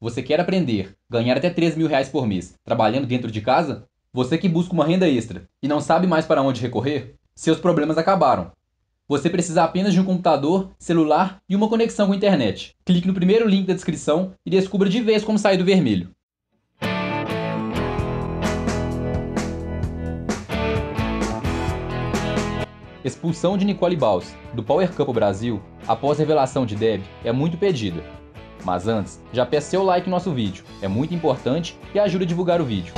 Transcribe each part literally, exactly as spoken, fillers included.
Você quer aprender, ganhar até três mil reais por mês, trabalhando dentro de casa? Você que busca uma renda extra e não sabe mais para onde recorrer? Seus problemas acabaram. Você precisa apenas de um computador, celular e uma conexão com a internet. Clique no primeiro link da descrição e descubra de vez como sair do vermelho. Expulsão de Nicole Baus, do Power Couple Brasil, após revelação de Deb, é muito pedida. Mas antes, já peça seu like no nosso vídeo, é muito importante e ajuda a divulgar o vídeo.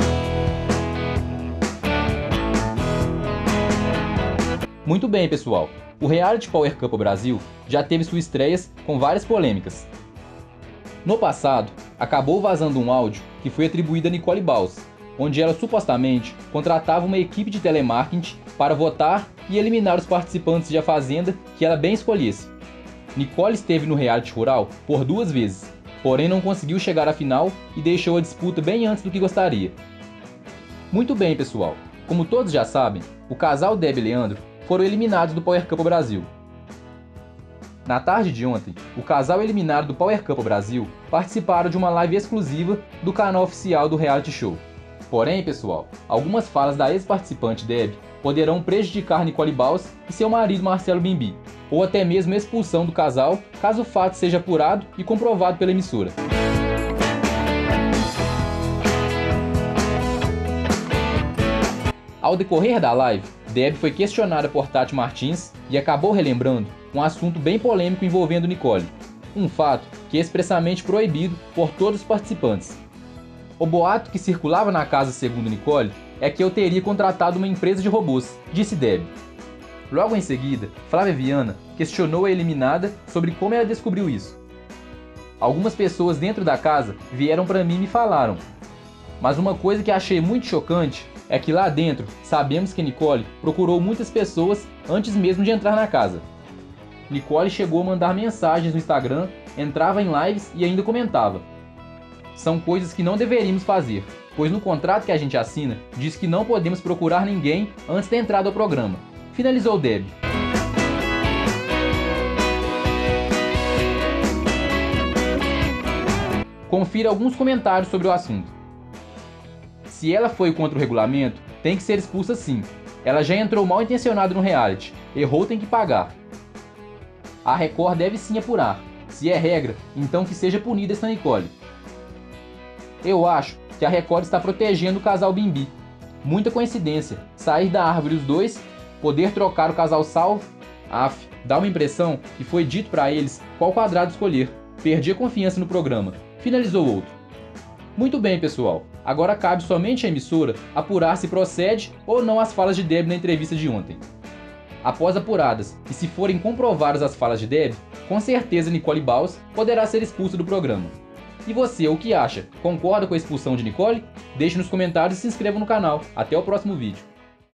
Muito bem, pessoal, o reality Power Couple Brasil já teve suas estreias com várias polêmicas. No passado, acabou vazando um áudio que foi atribuído a Nicole Baus, onde ela supostamente contratava uma equipe de telemarketing para votar e eliminar os participantes de A Fazenda que ela bem escolhesse. Nicole esteve no reality rural por duas vezes, porém não conseguiu chegar à final e deixou a disputa bem antes do que gostaria. Muito bem, pessoal, como todos já sabem, o casal Deb e Leandro foram eliminados do Power Couple Brasil. Na tarde de ontem, o casal eliminado do Power Couple Brasil participaram de uma live exclusiva do canal oficial do reality show. Porém, pessoal, algumas falas da ex-participante Deb poderão prejudicar Nicole Baus e seu marido Marcelo Bimbi, ou até mesmo expulsão do casal, caso o fato seja apurado e comprovado pela emissora. Ao decorrer da live, Deb foi questionada por Tati Martins e acabou relembrando um assunto bem polêmico envolvendo Nicole, um fato que é expressamente proibido por todos os participantes. O boato que circulava na casa, segundo Nicole, é que eu teria contratado uma empresa de robôs, disse Deb. Logo em seguida, Flávia Viana questionou a eliminada sobre como ela descobriu isso. Algumas pessoas dentro da casa vieram para mim e me falaram. Mas uma coisa que achei muito chocante é que lá dentro sabemos que Nicole procurou muitas pessoas antes mesmo de entrar na casa. Nicole chegou a mandar mensagens no Instagram, entrava em lives e ainda comentava. São coisas que não deveríamos fazer, pois no contrato que a gente assina diz que não podemos procurar ninguém antes da entrada ao programa. Finalizou Deb. Confira alguns comentários sobre o assunto. Se ela foi contra o regulamento, tem que ser expulsa sim. Ela já entrou mal intencionada no reality. Errou, tem que pagar. A Record deve sim apurar. Se é regra, então que seja punida essa Nicole. Eu acho que a Record está protegendo o casal Bimbi. Muita coincidência, sair da árvore os dois, poder trocar o casal salvo. Af, dá uma impressão que foi dito para eles qual quadrado escolher. Perdi a confiança no programa. Finalizou outro. Muito bem, pessoal. Agora cabe somente à emissora apurar se procede ou não as falas de Deb na entrevista de ontem. Após apuradas, e se forem comprovadas as falas de Deb, com certeza Nicole Baus poderá ser expulsa do programa. E você, o que acha? Concorda com a expulsão de Nicole? Deixe nos comentários e se inscreva no canal. Até o próximo vídeo.